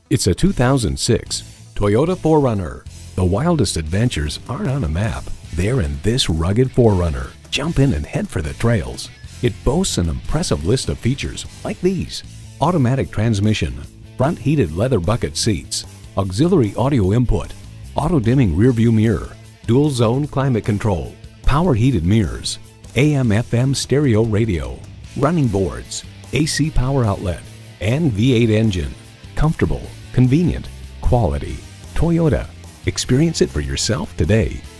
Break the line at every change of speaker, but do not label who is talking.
It's a 2006 Toyota 4Runner. The wildest adventures aren't on a map. They're in this rugged 4Runner. Jump in and head for the trails. It boasts an impressive list of features like these: automatic transmission, front heated leather bucket seats, auxiliary audio input, auto-dimming rearview mirror, dual zone climate control, power heated mirrors, AM/FM stereo radio, running boards, AC power outlet, and V8 engine. Comfortable, convenient, quality. Toyota. Experience it for yourself today.